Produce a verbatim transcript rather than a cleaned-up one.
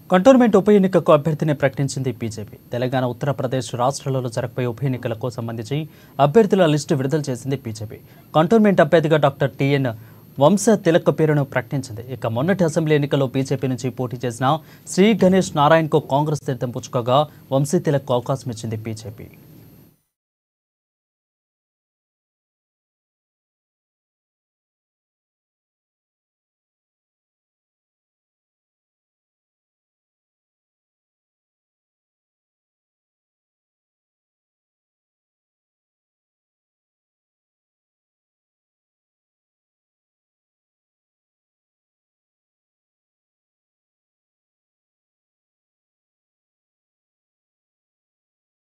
Cantonment ఉప ఎన్నికకు అభ్యర్థిని ప్రకటించింది బీజేపీ. తెలంగాణ, ఉత్తరప్రదేశ్ రాష్ట్రాలలో జరగబోయే ఉప ఎన్నికలకు సంబంధించి అభ్యర్థుల లిస్టు విడుదల చేసింది బీజేపీ. కంటోన్మెంట్ అభ్యర్థిగా డాక్టర్ టీఎన్ వంశ తిలక్ పేరును ప్రకటించింది. ఇక మొన్నటి అసెంబ్లీ ఎన్నికల్లో బీజేపీ నుంచి పోటీ చేసిన శ్రీ గణేష్ నారాయణ్కు కాంగ్రెస్ తీర్థం పుచ్చుకోగా వంశీ తిలక్ అవకాశం ఇచ్చింది బీజేపీ.